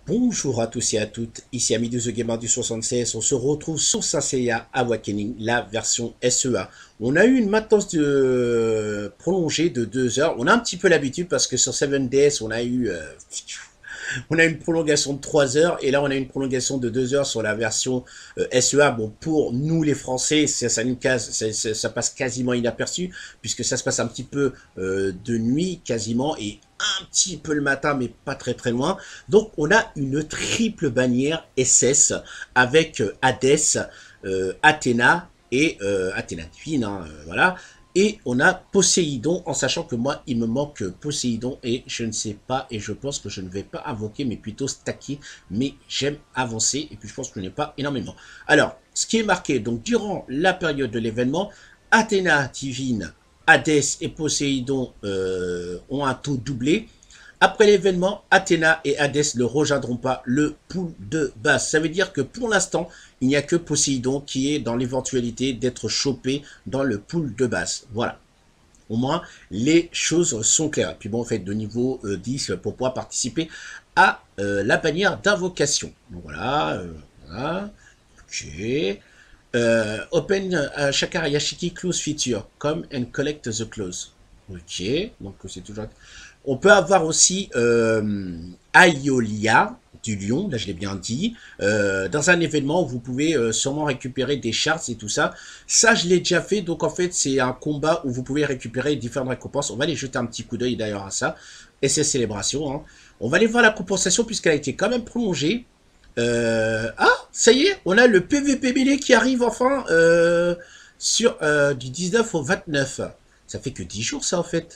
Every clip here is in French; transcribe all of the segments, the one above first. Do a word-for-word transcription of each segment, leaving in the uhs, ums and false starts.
Bonjour à tous et à toutes, ici Ami de The Gamer du soixante-seize, on se retrouve sur Saint Seiya Awakening, la version S E A. On a eu une maintenance de... prolongée de deux heures, on a un petit peu l'habitude parce que sur sept D S on a eu... euh, On a une prolongation de trois heures et là on a une prolongation de deux heures sur la version euh, S E A. Bon, pour nous les Français, ça, ça, nous casse, ça, ça, ça passe quasiment inaperçu puisque ça se passe un petit peu euh, de nuit quasiment et un petit peu le matin mais pas très très loin. Donc on a une triple bannière S S avec euh, Hades, euh, Athéna et euh, Athéna divine, hein, euh, voilà. Et on a Poséidon, en sachant que moi, il me manque Poséidon et je ne sais pas, et je pense que je ne vais pas invoquer, mais plutôt stacker, mais j'aime avancer, et puis je pense que je n'ai pas énormément. Alors, ce qui est marqué, donc durant la période de l'événement, Athéna divine, Hadès et Poséidon euh, ont un taux doublé. Après l'événement, Athéna et Hadès ne rejoindront pas le pool de base. Ça veut dire que pour l'instant, il n'y a que Poséidon qui est dans l'éventualité d'être chopé dans le pool de base. Voilà. Au moins, les choses sont claires. Et puis bon, on fait de niveau euh, dix pour pouvoir participer à euh, la bannière d'invocation. Donc voilà. Euh, voilà. Ok. Euh, open uh, Shakara Yashiki close feature. Come and collect the close. Ok. Donc c'est toujours... On peut avoir aussi euh, Aiolia du lion, là je l'ai bien dit, euh, dans un événement où vous pouvez euh, sûrement récupérer des charts et tout ça. Ça je l'ai déjà fait, donc en fait c'est un combat où vous pouvez récupérer différentes récompenses. On va aller jeter un petit coup d'œil d'ailleurs à ça. Et c'est célébration. Hein. On va aller voir la compensation puisqu'elle a été quand même prolongée. Euh, ah, ça y est, on a le P V P mêlé qui arrive enfin euh, sur euh, du dix-neuf au vingt-neuf. Ça fait que dix jours ça en fait.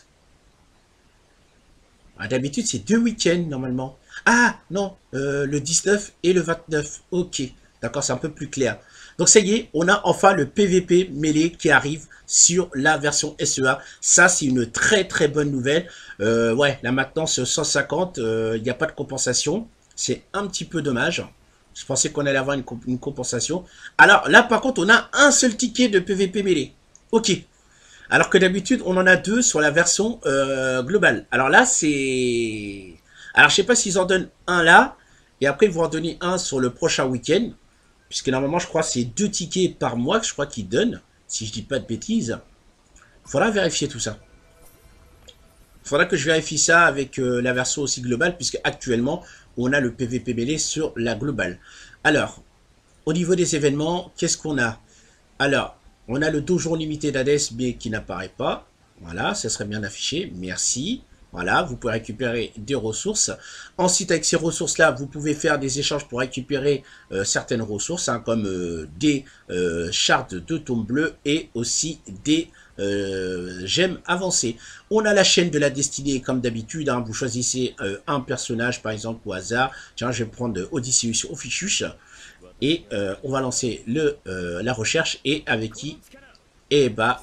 Ah, d'habitude, c'est deux week-ends, normalement. Ah, non, euh, le dix-neuf et le vingt-neuf. Ok, d'accord, c'est un peu plus clair. Donc, ça y est, on a enfin le P V P mêlé qui arrive sur la version S E A. Ça, c'est une très, très bonne nouvelle. Euh, ouais, la maintenance cent cinquante, il euh, n'y a pas de compensation. C'est un petit peu dommage. Je pensais qu'on allait avoir une, comp une compensation. Alors, là, par contre, on a un seul ticket de P V P mêlé. Ok, alors que d'habitude, on en a deux sur la version euh, globale. Alors là, c'est... Alors, je sais pas s'ils en donnent un là, et après, ils vont en donner un sur le prochain week-end. Puisque normalement, je crois que c'est deux tickets par mois que je crois qu'ils donnent, si je dis pas de bêtises. Il faudra vérifier tout ça. Il faudra que je vérifie ça avec euh, la version aussi globale, puisque actuellement, on a le P V P mêlé sur la globale. Alors, au niveau des événements, qu'est-ce qu'on a? Alors, on a le dojo limité d'Hadès, mais qui n'apparaît pas. Voilà, ça serait bien affiché. Merci. Voilà, vous pouvez récupérer des ressources. Ensuite, avec ces ressources-là, vous pouvez faire des échanges pour récupérer euh, certaines ressources, hein, comme euh, des euh, chartes de tomes bleus et aussi des euh, gemmes avancées. On a la chaîne de la destinée, comme d'habitude. Hein, vous choisissez euh, un personnage, par exemple, au hasard. Tiens, je vais prendre Odysseus Ophiuchus. Et euh, on va lancer le, euh, la recherche. Et avec qui? Eh bah,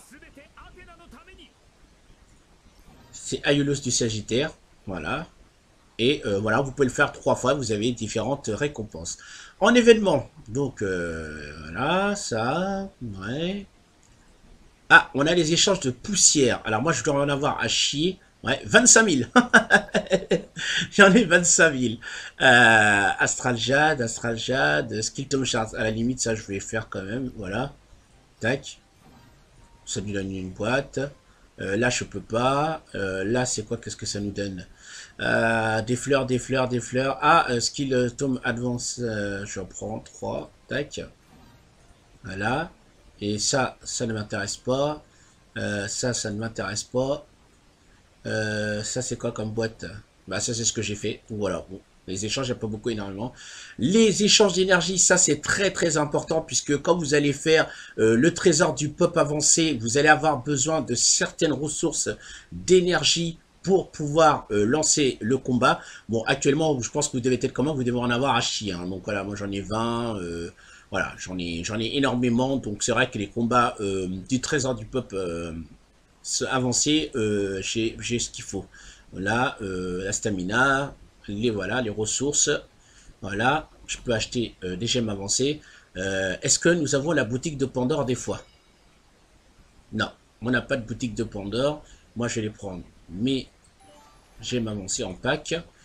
c'est Aiolos du Sagittaire. Voilà. Et euh, voilà, vous pouvez le faire trois fois. Vous avez différentes récompenses. En événement, donc euh, voilà, ça. Ouais. Ah, on a les échanges de poussière. Alors moi, je dois en avoir à chier. Ouais, vingt-cinq mille. J'en ai vingt-cinq mille. Euh, Astral Jade, Astral Jade, Skeleton Shard. À la limite, ça, je vais faire quand même. Voilà. Tac. Ça nous donne une boîte. Euh, là, je peux pas. Euh, là, c'est quoi? Qu'est-ce que ça nous donne? euh, Des fleurs, des fleurs, des fleurs. Ah, euh, Skill euh, Tome Advance. Euh, je prends trois. Tac. Voilà. Et ça, ça ne m'intéresse pas. Euh, ça, ça ne m'intéresse pas. Euh, ça, c'est quoi comme boîte? Bah, ça, c'est ce que j'ai fait. Voilà. Bon. Les échanges, il n'y a pas beaucoup énormément. Les échanges d'énergie, ça c'est très très important puisque quand vous allez faire euh, le trésor du pop avancé, vous allez avoir besoin de certaines ressources d'énergie pour pouvoir euh, lancer le combat. Bon, actuellement, je pense que vous devez être comment, vous devez en avoir à chier. Hein. Donc voilà, moi j'en ai vingt. Euh, voilà, j'en ai, j'en ai énormément. Donc c'est vrai que les combats euh, du trésor du pop euh, avancé, euh, j'ai ce qu'il faut. Voilà, euh, la stamina, les voilà, les ressources. Voilà, je peux acheter euh, des gemmes avancées. Euh, Est-ce que nous avons la boutique de Pandore des fois? Non, on n'a pas de boutique de Pandore. Moi, je vais les prendre mes gemmes avancées en pack.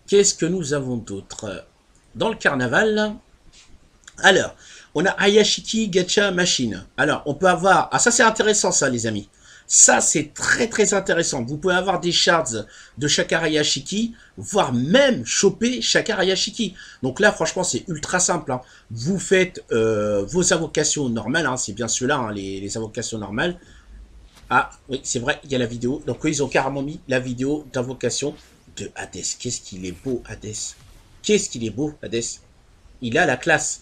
Qu'est-ce que nous avons d'autre dans le carnaval? Alors, on a Ayashiki Gacha Machine. Alors, on peut avoir... Ah, ça, c'est intéressant, ça, les amis. Ça, c'est très, très intéressant. Vous pouvez avoir des shards de Shakar Ayashiki, voire même choper Shakar Ayashiki. Donc là, franchement, c'est ultra simple. Hein. Vous faites euh, vos invocations normales. Hein. C'est bien ceux-là, hein, les, les invocations normales. Ah, oui, c'est vrai, il y a la vidéo. Donc, ils ont carrément mis la vidéo d'invocation de Hades. Qu'est-ce qu'il est beau, Hades. Qu'est-ce qu'il est beau, Hades. Il a la classe.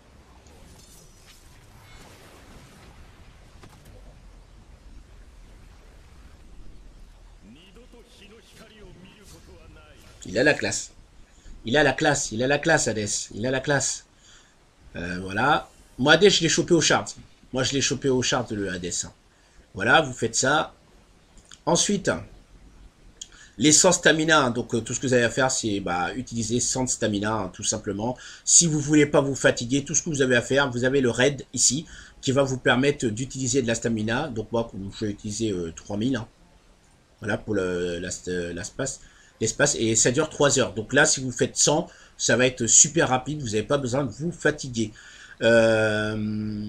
Il a la classe. Il a la classe. Il a la classe, Hades. Il a la classe. Euh, voilà. Moi, Hades, je l'ai chopé au shard. Moi, je l'ai chopé au shard, le Hades. Voilà, vous faites ça. Ensuite, les cent stamina. Donc, euh, tout ce que vous avez à faire, c'est bah, utiliser cent stamina, hein, tout simplement. Si vous ne voulez pas vous fatiguer, tout ce que vous avez à faire, vous avez le raid ici, qui va vous permettre d'utiliser de la stamina. Donc, moi, je vais utiliser euh, trois mille. Hein. Voilà, pour l'espace. L'espace, et ça dure trois heures. Donc là, si vous faites cent, ça va être super rapide. Vous n'avez pas besoin de vous fatiguer. Euh...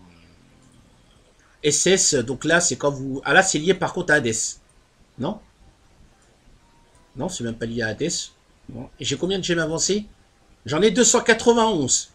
S S, donc là, c'est quand vous... Ah là, c'est lié par contre à Hades. Non? Non, c'est même pas lié à Hades. Bon. Et j'ai combien de gemmes avancées? J'en ai deux cent quatre-vingt-onze.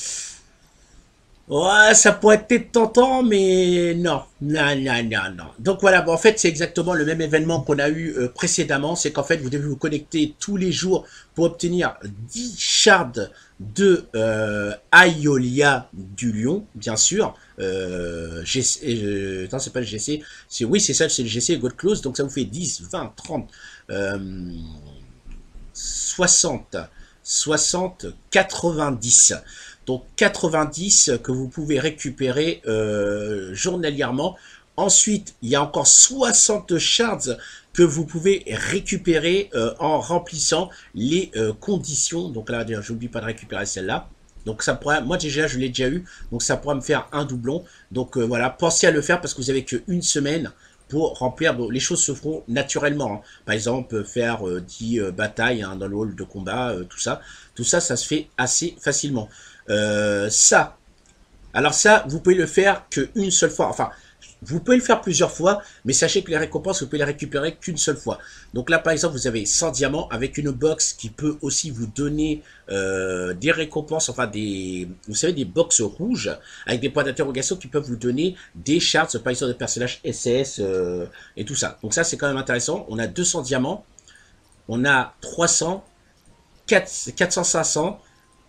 Ouais, ça pourrait être tentant, mais non, non, non, non, non. Donc voilà, bon, en fait, c'est exactement le même événement qu'on a eu euh, précédemment. C'est qu'en fait, vous devez vous connecter tous les jours pour obtenir dix shards de euh, Aiolia du Lion, bien sûr. Euh, G C, euh, non, c'est pas le G C. Oui, c'est ça, c'est le G C God Close. Donc ça vous fait dix, vingt, trente, euh, soixante, soixante, quatre-vingt-dix. Donc quatre-vingt-dix que vous pouvez récupérer euh, journalièrement. Ensuite, il y a encore soixante shards que vous pouvez récupérer euh, en remplissant les euh, conditions. Donc là, j'oublie pas de récupérer celle-là. Donc ça pourrait, moi déjà je l'ai déjà eu, donc ça pourra me faire un doublon. Donc euh, voilà, pensez à le faire parce que vous avez qu'une semaine pour remplir. Bon, les choses se feront naturellement. Hein. Par exemple, faire euh, dix euh, batailles hein, dans le hall de combat, euh, tout ça. Tout ça, ça se fait assez facilement. Euh, ça, alors ça, vous pouvez le faire qu'une seule fois. Enfin, vous pouvez le faire plusieurs fois, mais sachez que les récompenses, vous pouvez les récupérer qu'une seule fois. Donc là, par exemple, vous avez cent diamants avec une box qui peut aussi vous donner euh, des récompenses, enfin des, vous savez, des box rouges avec des points d'interrogation qui peuvent vous donner des shards, par exemple, de personnages S S euh, et tout ça. Donc ça, c'est quand même intéressant. On a deux cents diamants, on a trois cents, quatre cents, cinq cents.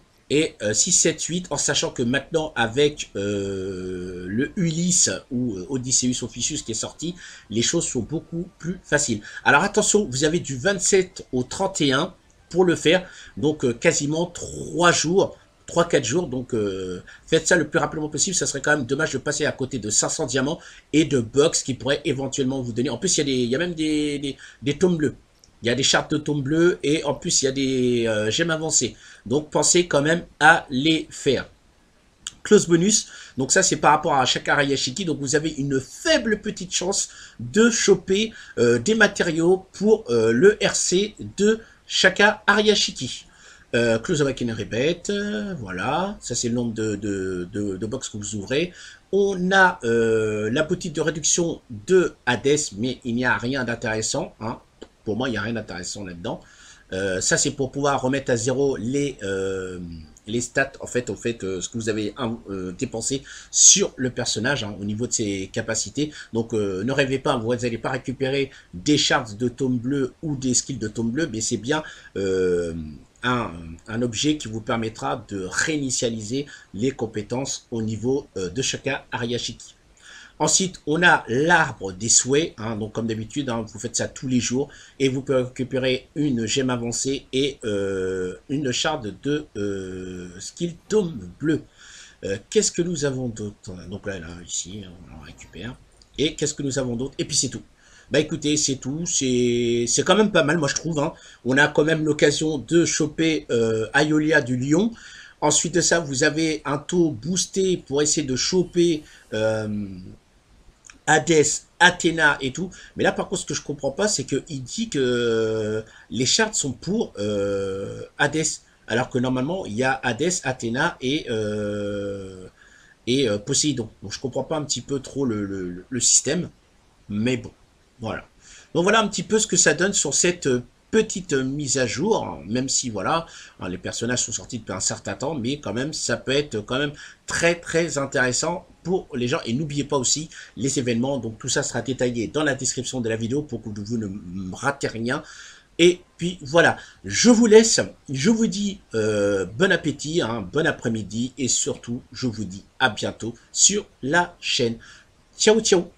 Et euh, six, sept, huit, en sachant que maintenant avec euh, le Ulysse ou euh, Odysseus Officius qui est sorti, les choses sont beaucoup plus faciles. Alors attention, vous avez du vingt-sept au trente et un pour le faire, donc euh, quasiment trois jours, trois quatre jours, donc euh, faites ça le plus rapidement possible, ça serait quand même dommage de passer à côté de cinq cents diamants et de box qui pourraient éventuellement vous donner, en plus il y a, des, il y a même des, des, des tomes bleus. Il y a des chartes de tomes bleus et en plus il y a des euh, gemmes avancées. Donc pensez quand même à les faire. Close bonus, donc ça c'est par rapport à Shakar Ayashiki. Donc vous avez une faible petite chance de choper euh, des matériaux pour euh, le R C de Shakar Ayashiki. Euh, Close Awakening Rebate, euh, voilà, ça c'est le nombre de, de, de, de box que vous ouvrez. On a euh, la boutique de réduction de Hades, mais il n'y a rien d'intéressant, hein. Pour moi, il n'y a rien d'intéressant là-dedans. Euh, ça, c'est pour pouvoir remettre à zéro les, euh, les stats, en fait, au fait euh, ce que vous avez euh, dépensé sur le personnage, hein, au niveau de ses capacités. Donc, euh, ne rêvez pas, vous n'allez pas récupérer des shards de tome bleu ou des skills de tome bleu, mais c'est bien euh, un, un objet qui vous permettra de réinitialiser les compétences au niveau euh, de Shakar Ayashiki. Ensuite, on a l'arbre des souhaits, hein, donc comme d'habitude, hein, vous faites ça tous les jours, et vous pouvez récupérer une gemme avancée et euh, une shard de euh, skill tome bleu. Euh, qu'est-ce que nous avons d'autre? Donc là, là, ici, on en récupère. Et qu'est-ce que nous avons d'autre? Et puis c'est tout. Bah écoutez, c'est tout, c'est quand même pas mal, moi je trouve. Hein. On a quand même l'occasion de choper euh, Aiolia du Lion. Ensuite de ça, vous avez un taux boosté pour essayer de choper... Euh, Hades, Athéna et tout. Mais là, par contre, ce que je comprends pas, c'est qu'il dit que les chartes sont pour euh, Hades. Alors que normalement, il y a Hades, Athéna et, euh, et euh, Poséidon. Donc je comprends pas un petit peu trop le, le, le système. Mais bon, voilà. Donc voilà un petit peu ce que ça donne sur cette petite mise à jour, même si voilà, les personnages sont sortis depuis un certain temps, mais quand même, ça peut être quand même très très intéressant pour les gens. Et n'oubliez pas aussi les événements, donc tout ça sera détaillé dans la description de la vidéo pour que vous ne ratez rien. Et puis voilà, je vous laisse, je vous dis euh, bon appétit, hein, bon après-midi, et surtout, je vous dis à bientôt sur la chaîne. Ciao, ciao!